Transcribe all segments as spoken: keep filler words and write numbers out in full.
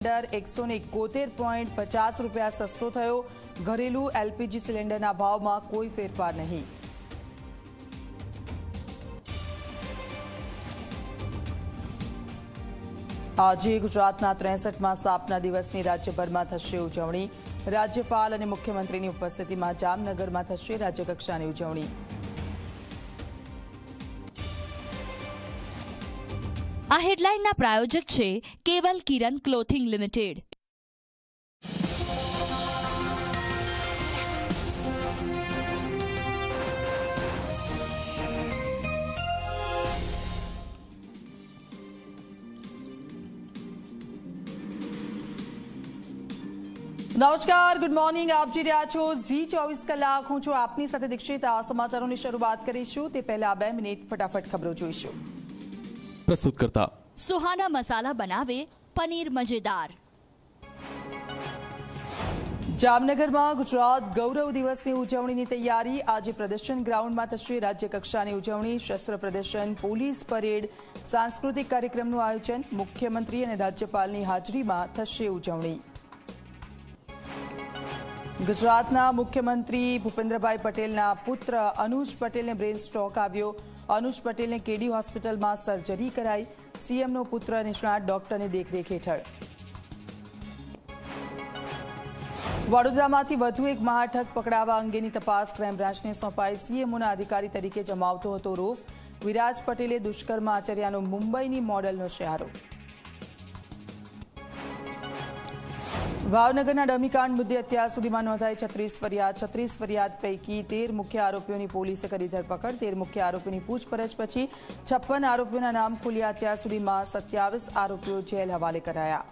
Cylinder એકસો ને એકોતેર પોઈન્ટ પચાસ રૂપિયા સસ્તો થયો। ઘરેલું એલપીજી સિલિન્ડરના ભાવમાં કોઈ ફેરફાર નહીં। આજે ગુજરાતના ત્રેસઠમાં સ્થાપના દિવસની રાજ્યભરમાં થશે ઉજવણી। રાજ્યપાલ અને મુખ્યમંત્રીની ઉપસ્થિતિમાં જામનગરમાં થશે રાજ્યકક્ષાની ઉજવણી। આ હેડલાઇનના પ્રાયોજક છે કેવલ કિરણ ક્લોથિંગ લિમિટેડ। નમસ્કાર, ગુડ મોર્નિંગ। આપ જોઈ રહ્યા છો ઝી ચોવીસ કલાક। હું છું આપની સાથે દીક્ષિત। આ સમાચારોની શરૂઆત કરીશું તે પહેલા બે મિનિટ ફટાફટ ખબરો જોઈશું। પ્રસ્તુત કરતા સુહાના મસાલા બનાવે પનીર મજેદાર। જામનગરમાં ગુજરાત ગૌરવ દિવસની ઉજવણીની તૈયારી। આજે પ્રદર્શન ગ્રાઉન્ડમાં થશે રાજ્યકક્ષાની ઉજવણી। શસ્ત્ર પ્રદર્શન, પોલીસ પરેડ, સાંસ્કૃતિક કાર્યક્રમનું આયોજન। મુખ્યમંત્રી અને રાજ્યપાલની હાજરીમાં થશે ઉજવણી। ગુજરાતના મુખ્યમંત્રી ભૂપેન્દ્રભાઈ પટેલના પુત્ર અનુજ પટેલને બ્રેન સ્ટ્રોક આવ્યો। અનુજ પટેલને કેડી હોસ્પિટલમાં સર્જરી કરાઈ। સીએમનો પુત્ર નિષ્ણાત ડોક્ટરની દેખરેખ હેઠળ। વડોદરામાંથી વધુ એક મહાઠગ પકડાવા અંગેની તપાસ ક્રાઇમ બ્રાન્ચને સોંપાઈ। સીએમઓના અધિકારી તરીકે જમાવતો હતો રોફ। વિરાજ પટેલે દુષ્કર્મ આચર્યાનો મુંબઈની મોડલનો સહારો। ભાવનગરના ડમીકાંડ મુદ્દે અત્યાર સુધીમાં નોંધાઈ છત્રીસ ફરિયાદ। છત્રીસ ફરિયાદ પૈકી તેર મુખ્ય આરોપીઓની પોલીસે કરી ધરપકડ। તેર મુખ્ય આરોપીની પૂછપરછ પછી છપ્પન આરોપીઓના નામ ખુલ્યા। અત્યાર સુધીમાં સત્યાવીસ આરોપીઓ જેલ હવાલે કરાયા।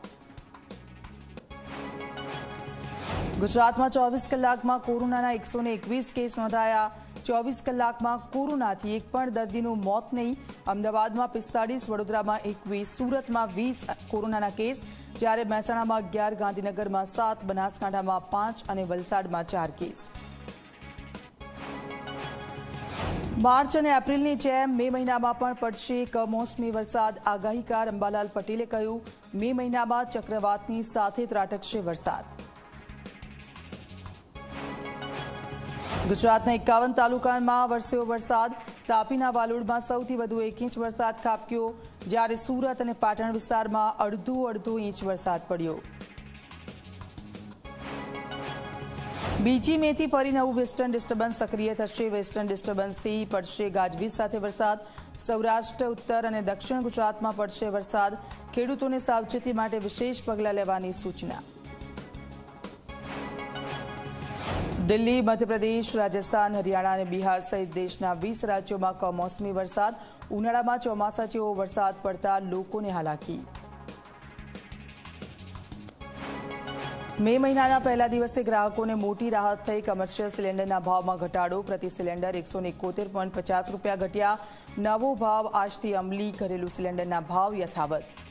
ગુજરાતમાં ચોવીસ કલાકમાં કોરોનાના એકસો ને એકવીસ કેસ નોંધાયા। ચોવીસ કલાકમાં કોરોનાથી એક પણ દર્દીનું મોત નહીં। અમદાવાદમાં પિસ્તાળીસ, વડોદરામાં એકવીસ, સુરતમાં વીસ કોરોનાના કેસ, જ્યારે મહેસાણામાં અગિયાર, ગાંધીનગરમાં સાત, બનાસકાંઠામાં પાંચ અને વલસાડમાં ચાર કેસ। માર્ચ અને એપ્રિલની જેમ મે મહિનામાં પણ પડશે કમોસમી વરસાદ। આગાહીકાર અંબાલાલ પટેલે કહ્યું, મે મહિનામાં ચક્રવાતની સાથે ત્રાટકશે વરસાદ। ગુજરાતના એકાવન તાલુકામાં વરસ્યો વરસાદ। તાપીના વાલોડમાં સૌથી વધુ એક ઇંચ વરસાદ ખાબક્યો, જ્યારે સુરત અને પાટણ વિસ્તારમાં અડધો અડધો ઇંચ વરસાદ પડ્યો। બીજી મેથી ફરી નવું વેસ્ટર્ન ડિસ્ટર્બન્સ સક્રિય થશે। વેસ્ટર્ન ડિસ્ટર્બન્સથી પડશે ગાજવીજ સાથે વરસાદ। સૌરાષ્ટ્ર, ઉત્તર અને દક્ષિણ ગુજરાતમાં પડશે વરસાદ। ખેડૂતોને સાવચેતી માટે વિશેષ પગલાં લેવાની સૂચના। દિલ્હી, મધ્યપ્રદેશ, રાજસ્થાન, હરિયાણા અને બિહાર સહિત દેશના વીસ રાજ્યોમાં કમોસમી વરસાદ। ઉનાળામાં ચોમાસા જેવો વરસાદ પડતા લોકોને હાલાકી। મે મહિનાના પહેલા દિવસે ગ્રાહકોને મોટી રાહત થઈ। કમર્શિયલ સિલિન્ડરના ભાવમાં ઘટાડો। પ્રતિ સિલિન્ડર એકસો ને એકોતેર પોઈન્ટ પચાસ રૂપિયા ઘટ્યા। નવો ભાવ આજથી અમલી। ઘરેલું સિલિન્ડરના ભાવ યથાવત।